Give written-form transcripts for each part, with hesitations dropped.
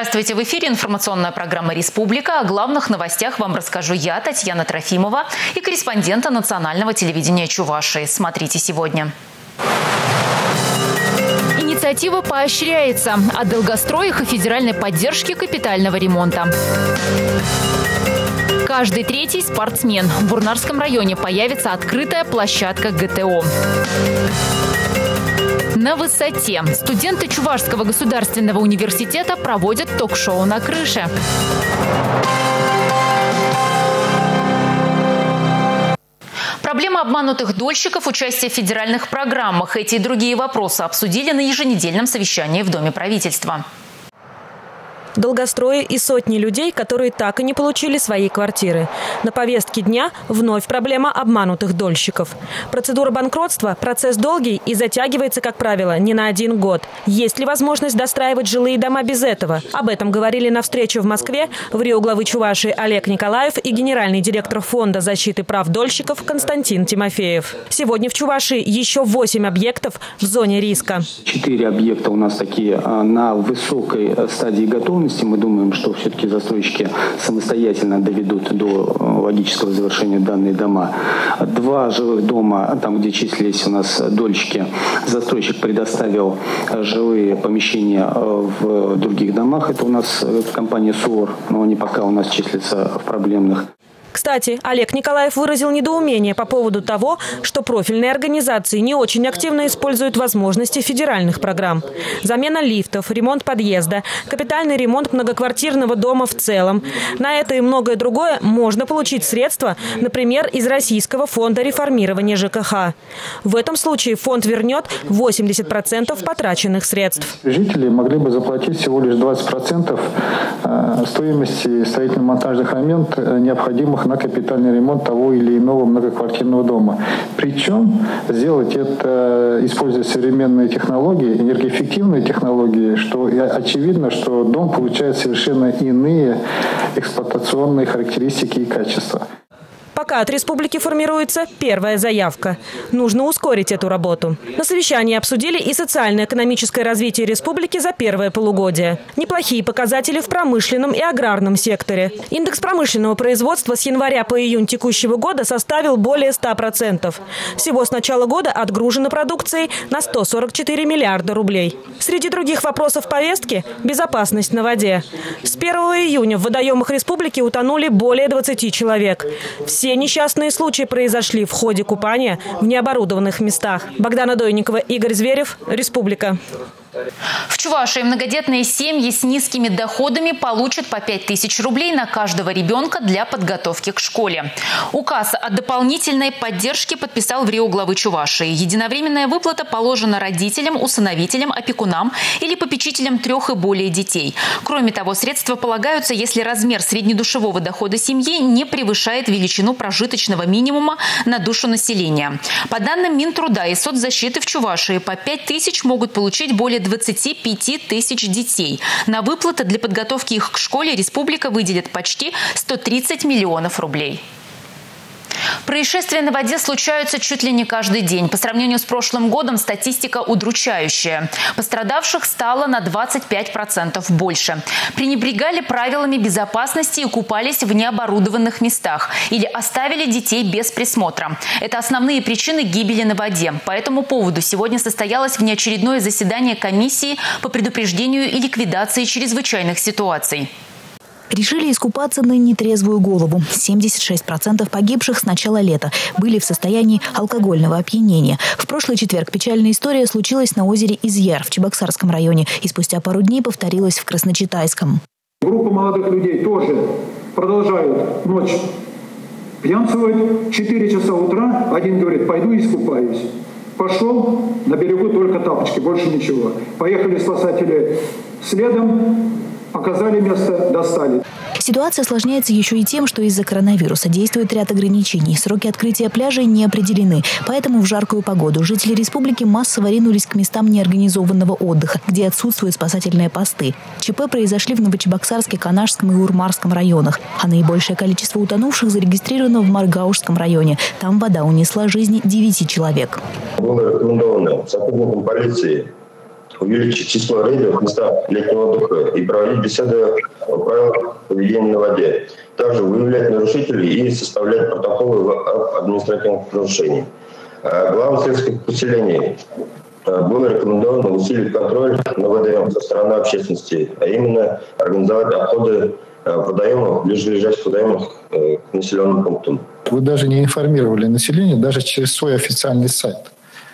Здравствуйте! В эфире информационная программа «Республика». О главных новостях вам расскажу я, Татьяна Трофимова, и корреспондента национального телевидения Чувашии. Смотрите сегодня. Инициатива поощряется. О долгостроях и федеральной поддержке капитального ремонта. Каждый третий спортсмен. В Бурнарском районе появится открытая площадка ГТО. На высоте. Студенты Чувашского государственного университета проводят ток-шоу на крыше. Проблема обманутых дольщиков, участие в федеральных программах. Эти и другие вопросы обсудили на еженедельном совещании в Доме правительства. Долгострои и сотни людей, которые так и не получили свои квартиры. На повестке дня вновь проблема обманутых дольщиков. Процедура банкротства – процесс долгий и затягивается, как правило, не на 1 год. Есть ли возможность достраивать жилые дома без этого? Об этом говорили на встрече в Москве в рио главы Чувашии Олег Николаев и генеральный директор Фонда защиты прав дольщиков Константин Тимофеев. Сегодня в Чувашии еще 8 объектов в зоне риска. 4 объекта у нас такие на высокой стадии готовности. Мы думаем, что все-таки застройщики самостоятельно доведут до логического завершения данные дома. 2 жилых дома, там, где числились у нас дольщики, застройщик предоставил жилые помещения в других домах. Это у нас компания СУОР, но они пока у нас числятся в проблемных. Кстати, Олег Николаев выразил недоумение по поводу того, что профильные организации не очень активно используют возможности федеральных программ. Замена лифтов, ремонт подъезда, капитальный ремонт многоквартирного дома в целом. На это и многое другое можно получить средства, например, из Российского фонда реформирования ЖКХ. В этом случае фонд вернет 80% потраченных средств. Жители могли бы заплатить всего лишь 20% стоимости строительно-монтажных работ, необходимых на капитальный ремонт того или иного многоквартирного дома. Причем сделать это, используя современные технологии, энергоэффективные технологии, что очевидно, что дом получает совершенно иные эксплуатационные характеристики и качества. Пока от республики формируется первая заявка. Нужно ускорить эту работу. На совещании обсудили и социально-экономическое развитие республики за первое полугодие. Неплохие показатели в промышленном и аграрном секторе. Индекс промышленного производства с января по июнь текущего года составил более 100%. Всего с начала года отгружено продукцией на 144 миллиарда рублей. Среди других вопросов повестки – безопасность на воде. С 1 июня в водоемах республики утонули более 20 человек. Все несчастные случаи произошли в ходе купания в необорудованных местах. Богдана Дойникова, Игорь Зверев, Республика. В Чувашии многодетные семьи с низкими доходами получат по 5000 рублей на каждого ребенка для подготовки к школе. Указ о дополнительной поддержке подписал в рио главы Чувашии. Единовременная выплата положена родителям, усыновителям, опекунам или попечителям 3 и более детей. Кроме того, средства полагаются, если размер среднедушевого дохода семьи не превышает величину прожиточного минимума на душу населения. По данным Минтруда и соцзащиты в Чувашии по 5000 могут получить более 25 тысяч детей. На выплаты для подготовки их к школе республика выделит почти 130 миллионов рублей. Происшествия на воде случаются чуть ли не каждый день. По сравнению с прошлым годом статистика удручающая. Пострадавших стало на 25% больше. Пренебрегали правилами безопасности и купались в необорудованных местах. Или оставили детей без присмотра. Это основные причины гибели на воде. По этому поводу сегодня состоялось внеочередное заседание комиссии по предупреждению и ликвидации чрезвычайных ситуаций. Решили искупаться на нетрезвую голову. 76% погибших с начала лета были в состоянии алкогольного опьянения. В прошлый четверг печальная история случилась на озере Изъяр в Чебоксарском районе и спустя пару дней повторилась в Красночитайском. Группа молодых людей тоже продолжают ночь пьянствовать. 4 часа утра один говорит: пойду искупаюсь. Пошел, на берегу только тапочки, больше ничего. Поехали спасатели следом. Показали место, достали. Ситуация осложняется еще и тем, что из-за коронавируса действует ряд ограничений. Сроки открытия пляжей не определены. Поэтому в жаркую погоду жители республики массово ринулись к местам неорганизованного отдыха, где отсутствуют спасательные посты. ЧП произошли в Новочебоксарске, Канашском и Урмарском районах. А наибольшее количество утонувших зарегистрировано в Маргаушском районе. Там вода унесла жизни 9 человек. Было рекомендовано сотрудникам полиции увеличить число рейдов в местах летнего отдыха и проводить беседы о правилах поведения на воде. Также выявлять нарушителей и составлять протоколы об административных нарушениях. Главам сельских поселений было рекомендовано усилить контроль на водоемах со стороны общественности, а именно организовать обходы водоемов, ближайших водоемов к населенным пунктам. Вы даже не информировали население, даже через свой официальный сайт.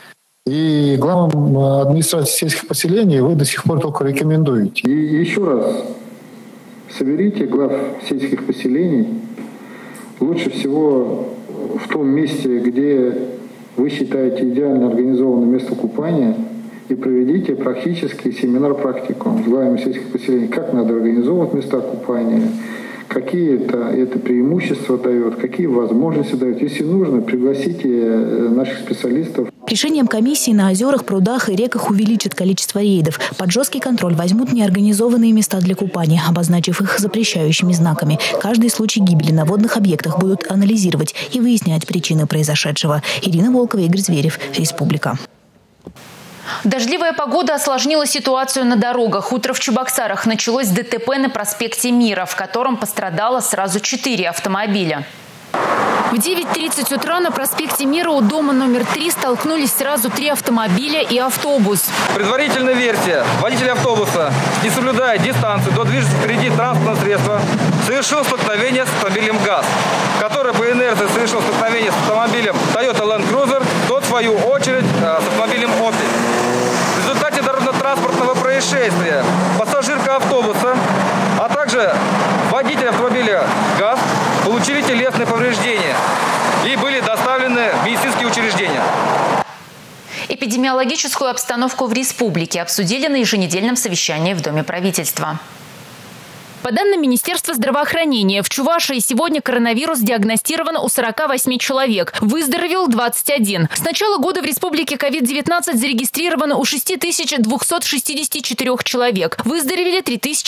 И главам администрации сельских поселений вы до сих пор только рекомендуете. И еще раз, соберите глав сельских поселений, лучше всего в том месте, где вы считаете идеально организованное место купания, и проведите практический семинар-практикум с главами сельских поселений, как надо организовывать места купания, какие это преимущества дает, какие возможности дает. Если нужно, пригласите наших специалистов. Решением комиссии на озерах, прудах и реках увеличат количество рейдов. Под жесткий контроль возьмут неорганизованные места для купания, обозначив их запрещающими знаками. Каждый случай гибели на водных объектах будут анализировать и выяснять причины произошедшего. Ирина Волкова, Игорь Зверев, Республика. Дождливая погода осложнила ситуацию на дорогах. Утро в Чебоксарах началось с ДТП на проспекте Мира, в котором пострадало сразу 4 автомобиля. В 9:30 утра на проспекте Мира у дома номер 3 столкнулись сразу 3 автомобиля и автобус. Предварительная версия. Водитель автобуса, не соблюдая дистанцию до движущегося впереди транспортного средства, совершил столкновение с автомобилем ГАЗ, который по инерции совершил столкновение с автомобилем Toyota Land Cruiser, тот в свою очередь с автомобилем Opel. В результате дорожно-транспортного происшествия пассажирка автобуса, а также водитель автомобиля ГАЗ получили телесные повреждения и были доставлены в медицинские учреждения. Эпидемиологическую обстановку в республике обсудили на еженедельном совещании в Доме правительства. По данным Министерства здравоохранения, в Чувашии сегодня коронавирус диагностирован у 48 человек. Выздоровел 21. С начала года в республике COVID-19 зарегистрировано у 6264 человек. Выздоровели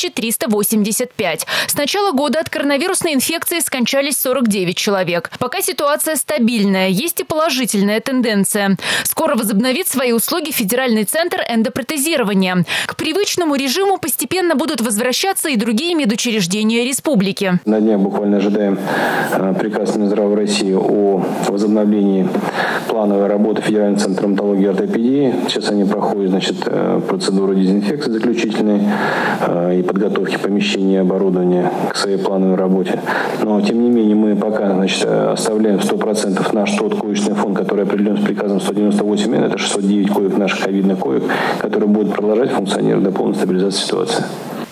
3385. С начала года от коронавирусной инфекции скончались 49 человек. Пока ситуация стабильная, есть и положительная тенденция. Скоро возобновит свои услуги Федеральный центр эндопротезирования. К привычному режиму постепенно будут возвращаться и другие медучреждения республики. На днях буквально ожидаем приказ Минздрава России о возобновлении плановой работы Федерального центра травматологии и ортопедии. Сейчас они проходят, процедуру дезинфекции заключительной и подготовки помещения и оборудования к своей плановой работе. Но, тем не менее, мы пока оставляем 100% наш тот коечный фонд, который определен с приказом 198 Н, это 609 коек наших ковидных коек, которые будут продолжать функционировать до полной стабилизации ситуации.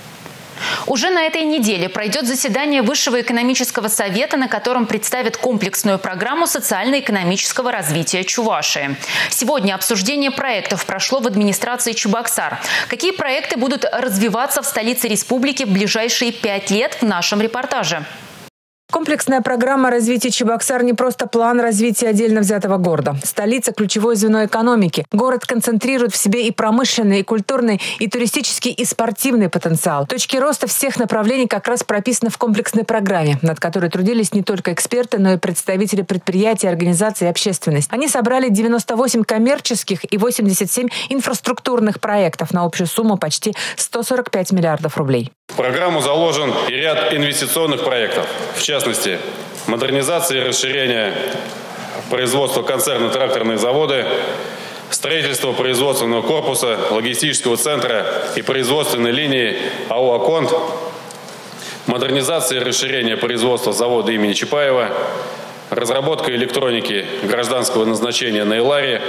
Уже на этой неделе пройдет заседание Высшего экономического совета, на котором представят комплексную программу социально-экономического развития Чувашии. Сегодня обсуждение проектов прошло в администрации Чебоксар. Какие проекты будут развиваться в столице республики в ближайшие 5 лет, в нашем репортаже. Комплексная программа развития Чебоксар не просто план развития отдельно взятого города. Столица – ключевое звено экономики. Город концентрирует в себе и промышленный, и культурный, и туристический, и спортивный потенциал. Точки роста всех направлений как раз прописаны в комплексной программе, над которой трудились не только эксперты, но и представители предприятий, организаций и общественности. Они собрали 98 коммерческих и 87 инфраструктурных проектов на общую сумму почти 145 миллиардов рублей. В программу заложен и ряд инвестиционных проектов. В частности, модернизация и расширение производства концерна «Тракторные заводы», строительство производственного корпуса, логистического центра и производственной линии АО «Аконт», модернизация и расширение производства завода имени Чапаева, разработка электроники гражданского назначения на Иларе.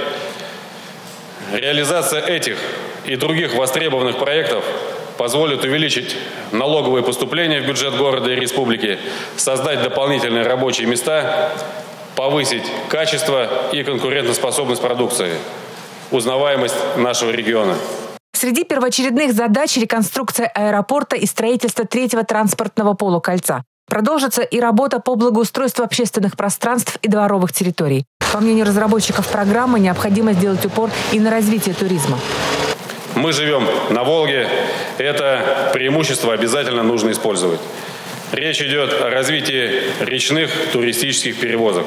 Реализация этих и других востребованных проектов позволит увеличить налоговые поступления в бюджет города и республики, создать дополнительные рабочие места, повысить качество и конкурентоспособность продукции, узнаваемость нашего региона. Среди первоочередных задач реконструкция аэропорта и строительство 3-го транспортного полукольца. Продолжится и работа по благоустройству общественных пространств и дворовых территорий. По мнению разработчиков программы, необходимо сделать упор и на развитие туризма. Мы живем на Волге. Это преимущество обязательно нужно использовать. Речь идет о развитии речных туристических перевозок.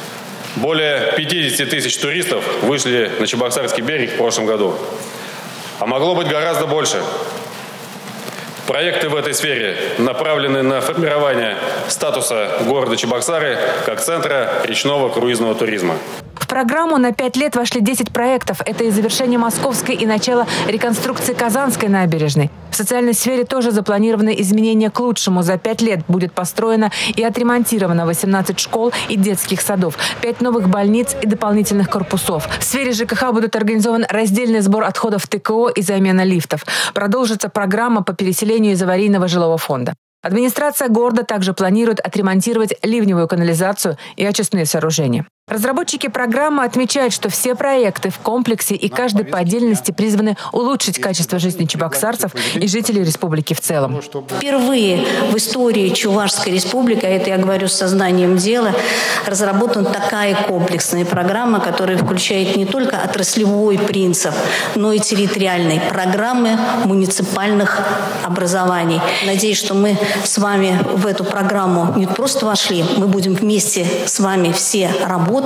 Более 50 тысяч туристов вышли на Чебоксарский берег в прошлом году. А могло быть гораздо больше. Проекты в этой сфере направлены на формирование статуса города Чебоксары как центра речного круизного туризма. В программу на 5 лет вошли 10 проектов. Это и завершение Московской, и начало реконструкции Казанской набережной. В социальной сфере тоже запланированы изменения к лучшему. За 5 лет будет построено и отремонтировано 18 школ и детских садов, 5 новых больниц и дополнительных корпусов. В сфере ЖКХ будут организован раздельный сбор отходов ТКО и замена лифтов. Продолжится программа по переселению из аварийного жилого фонда. Администрация города также планирует отремонтировать ливневую канализацию и очистные сооружения. Разработчики программы отмечают, что все проекты в комплексе и каждый по отдельности призваны улучшить качество жизни чебоксарцев и жителей республики в целом. Впервые в истории Чувашской республики, а это я говорю с сознанием дела, разработана такая комплексная программа, которая включает не только отраслевой принцип, но и территориальные программы муниципальных образований. Надеюсь, что мы с вами в эту программу не просто вошли, мы будем вместе с вами все работать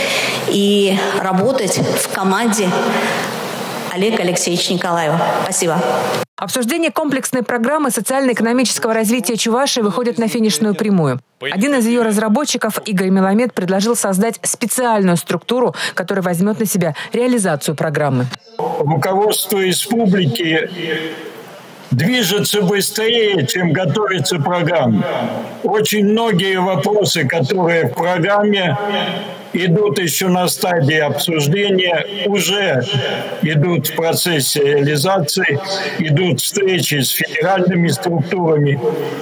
в команде Олега Алексеевича Николаева. Спасибо. Обсуждение комплексной программы социально-экономического развития Чувашии выходит на финишную прямую. Один из ее разработчиков, Игорь Меламед, предложил создать специальную структуру, которая возьмет на себя реализацию программы. Руководство республики движется быстрее, чем готовится программа. Очень многие вопросы, которые в программе идут еще на стадии обсуждения, уже идут в процессе реализации, идут встречи с федеральными структурами,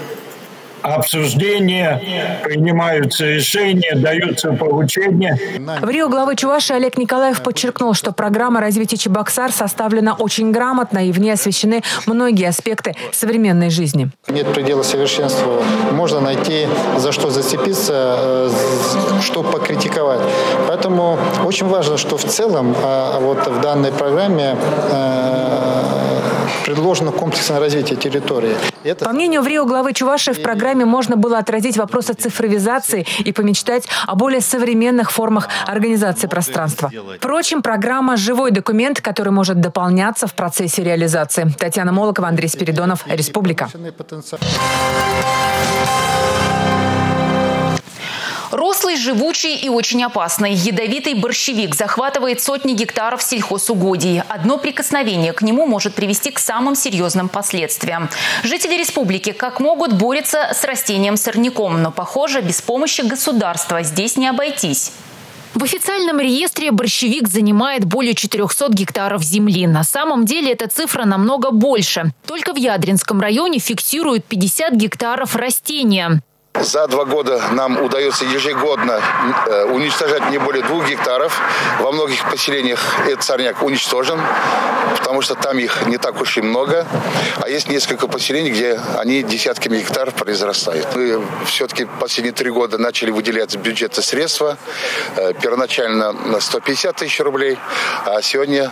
обсуждения, принимаются решения, даются поручения. В Рио глава Чувашии Олег Николаев подчеркнул, что программа развития Чебоксар составлена очень грамотно и в ней освещены многие аспекты современной жизни. Нет предела совершенству. Можно найти, за что зацепиться, что покритиковать. Поэтому очень важно, что в целом вот в данной программе предложено комплексное развитие территории. По мнению Рио главы Чувашии, в программе можно было отразить вопросы цифровизации и помечтать о более современных формах организации пространства. Впрочем, программа – живой документ, который может дополняться в процессе реализации. Татьяна Молокова, Андрей Спиридонов, Республика. Рослый, живучий и очень опасный. Ядовитый борщевик захватывает сотни гектаров сельхозугодий. Одно прикосновение к нему может привести к самым серьезным последствиям. Жители республики как могут борются с растением-сорняком, но, похоже, без помощи государства здесь не обойтись. В официальном реестре борщевик занимает более 400 гектаров земли. На самом деле эта цифра намного больше. Только в Ядринском районе фиксируют 50 гектаров растения. За 2 года нам удается ежегодно уничтожать не более 2 гектаров. Во многих поселениях этот сорняк уничтожен, потому что там их не так уж и много. А есть несколько поселений, где они десятками гектаров произрастают. Мы все-таки последние 3 года начали выделять из бюджета средства. Первоначально на 150 тысяч рублей, а сегодня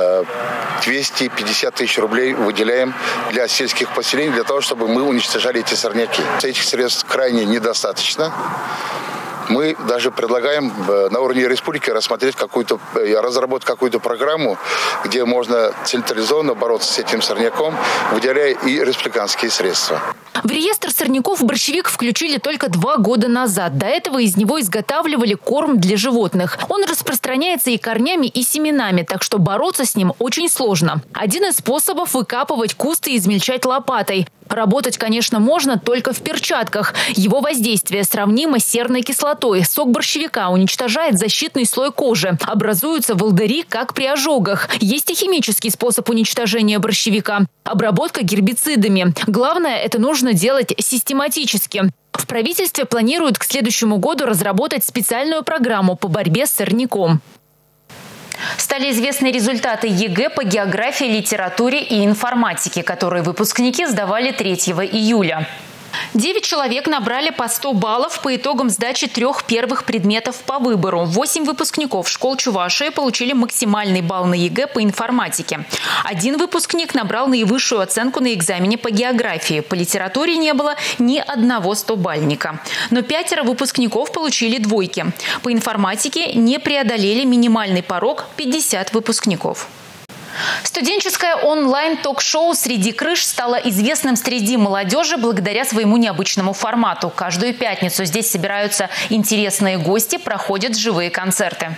250 тысяч рублей выделяем для сельских поселений, для того, чтобы мы уничтожали эти сорняки. Этих средств крайне недостаточно. Мы даже предлагаем на уровне республики разработать какую-то программу, где можно централизованно бороться с этим сорняком, выделяя и республиканские средства. В реестр сорняков борщевик включили только 2 года назад. До этого из него изготавливали корм для животных. Он распространяется и корнями, и семенами, так что бороться с ним очень сложно. Один из способов – выкапывать куст и измельчать лопатой. Работать, конечно, можно только в перчатках. Его воздействие сравнимо с серной кислотой. Сок борщевика уничтожает защитный слой кожи. Образуются волдыри, как при ожогах. Есть и химический способ уничтожения борщевика – обработка гербицидами. Главное, это нужно делать систематически. В правительстве планируют к следующему году разработать специальную программу по борьбе с сорняком. Стали известны результаты ЕГЭ по географии, литературе и информатике, которые выпускники сдавали 3 июля. 9 человек набрали по 100 баллов по итогам сдачи 3 первых предметов по выбору. 8 выпускников школ Чувашии получили максимальный балл на ЕГЭ по информатике. 1 выпускник набрал наивысшую оценку на экзамене по географии. По литературе не было ни одного 100-бальника. Но 5 выпускников получили 2. По информатике не преодолели минимальный порог 50 выпускников. Студенческое онлайн-ток-шоу «Среди крыш» стало известным среди молодежи благодаря своему необычному формату. Каждую пятницу здесь собираются интересные гости, проходят живые концерты.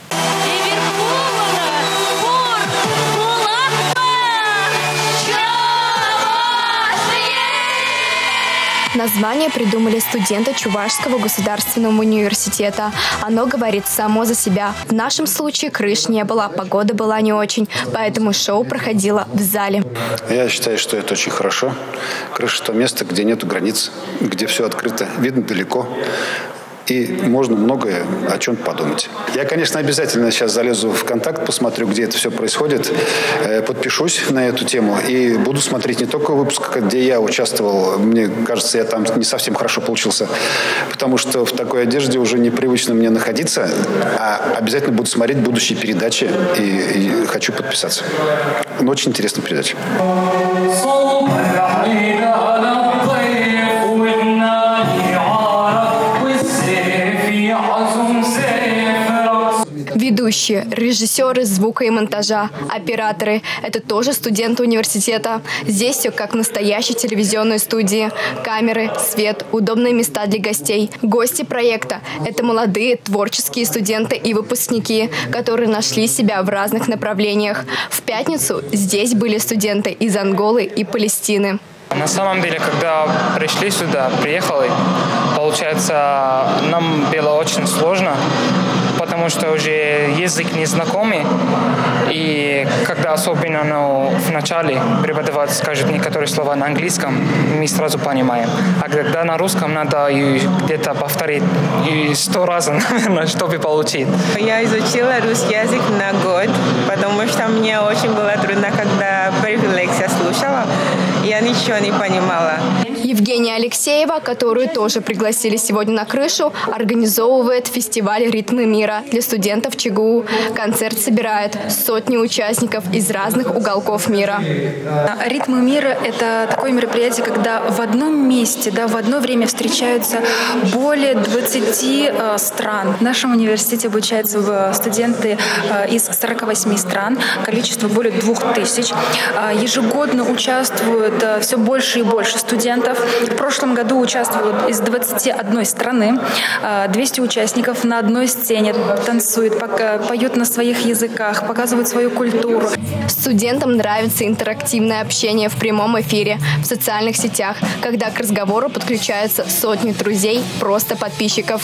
Название придумали студенты Чувашского государственного университета. Оно говорит само за себя. В нашем случае крыш не было, погода была не очень, поэтому шоу проходило в зале. Я считаю, что это очень хорошо. Крыша – то место, где нет границ, где все открыто, видно далеко. И можно многое о чем подумать. Я, конечно, обязательно сейчас залезу в контакт, посмотрю, где это все происходит, подпишусь на эту тему и буду смотреть не только выпуск, где я участвовал. Мне кажется, я там не совсем хорошо получился, потому что в такой одежде уже непривычно мне находиться, а обязательно буду смотреть будущие передачи и хочу подписаться. Но очень интересная передача. Ведущие, режиссеры звука и монтажа, операторы – это тоже студенты университета. Здесь все как в настоящей телевизионной студии. Камеры, свет, удобные места для гостей. Гости проекта – это молодые творческие студенты и выпускники, которые нашли себя в разных направлениях. В пятницу здесь были студенты из Анголы и Палестины. На самом деле, когда приехали, получается, нам было очень сложно, потому что уже язык незнакомый, и когда особенно в начале преподаватель скажет некоторые слова на английском, мы сразу понимаем. А когда на русском надо где-то повторить 100 раз, наверное, чтобы получить. Я изучила русский язык на год, потому что мне очень было трудно, когда первую лекцию слушала, я ничего не понимала. Евгения Алексеева, которую тоже пригласили сегодня на крышу, организовывает фестиваль «Ритмы мира» для студентов ЧГУ. Концерт собирает сотни участников из разных уголков мира. «Ритмы мира» – это такое мероприятие, когда в одном месте, в одно время встречаются более 20 стран. В нашем университете обучаются студенты из 48 стран, количество более 2000. Ежегодно участвуют все больше и больше студентов. В прошлом году участвовало из 21 страны, 200 участников на одной сцене, танцуют, поют на своих языках, показывают свою культуру. Студентам нравится интерактивное общение в прямом эфире, в социальных сетях, когда к разговору подключаются сотни друзей, просто подписчиков.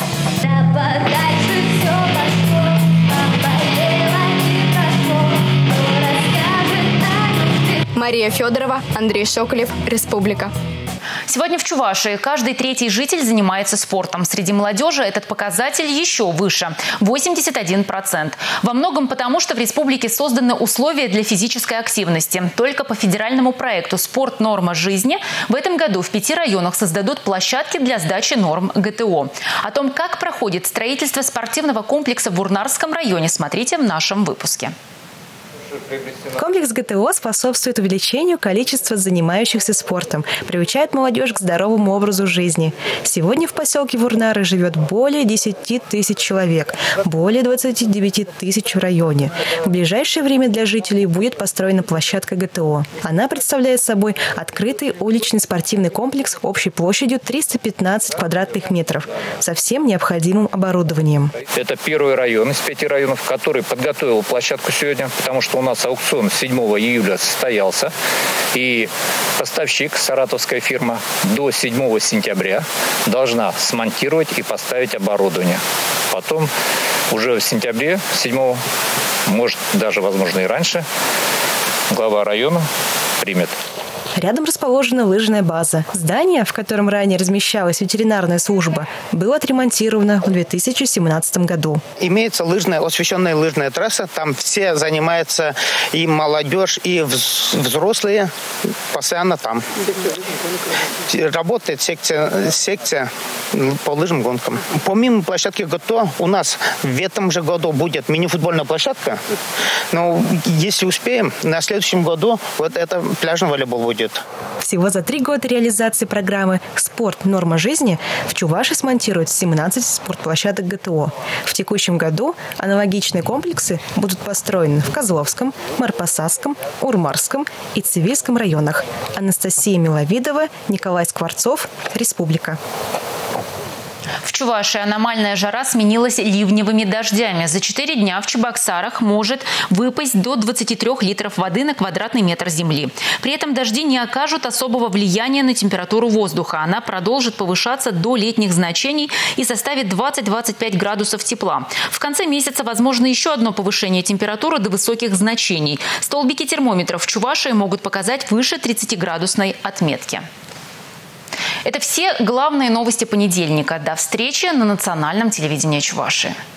Мария Федорова, Андрей Шоколев, Республика. Сегодня в Чувашии каждый третий житель занимается спортом. Среди молодежи этот показатель еще выше – 81%. Во многом потому, что в республике созданы условия для физической активности. Только по федеральному проекту «Спорт. Норма жизни» в этом году в 5 районах создадут площадки для сдачи норм ГТО. О том, как проходит строительство спортивного комплекса в Урнарском районе, смотрите в нашем выпуске. Комплекс ГТО способствует увеличению количества занимающихся спортом, приучает молодежь к здоровому образу жизни. Сегодня в поселке Вурнары живет более 10 тысяч человек, более 29 тысяч в районе. В ближайшее время для жителей будет построена площадка ГТО. Она представляет собой открытый уличный спортивный комплекс общей площадью 315 квадратных метров со всем необходимым оборудованием. Это первый район из 5 районов, который подготовил площадку сегодня, потому что у нас аукцион 7 июля состоялся, и поставщик, саратовская фирма, до 7 сентября должна смонтировать и поставить оборудование. Потом уже в сентябре, 7, может даже, возможно, и раньше, глава района примет. Рядом расположена лыжная база. Здание, в котором ранее размещалась ветеринарная служба, было отремонтировано в 2017 году. Имеется освещенная лыжная трасса. Там все занимаются, и молодежь, и взрослые постоянно там. Работает секция по лыжным гонкам. Помимо площадки ГТО, у нас в этом же году будет мини-футбольная площадка. Но если успеем, на следующем году вот это пляжный волейбол будет. будет. Всего за 3 года реализации программы «Спорт. Норма жизни» в Чувашии смонтируют 17 спортплощадок ГТО. В текущем году аналогичные комплексы будут построены в Козловском, Марпасасском, Урмарском и Цивильском районах. Анастасия Миловидова, Николай Скворцов, Республика. В Чувашии аномальная жара сменилась ливневыми дождями. За 4 дня в Чебоксарах может выпасть до 23 литров воды на квадратный метр земли. При этом дожди не окажут особого влияния на температуру воздуха. Она продолжит повышаться до летних значений и составит 20-25 градусов тепла. В конце месяца возможно еще одно повышение температуры до высоких значений. Столбики термометров в Чувашии могут показать выше 30-градусной отметки. Это все главные новости понедельника. До встречи на национальном телевидении Чувашии.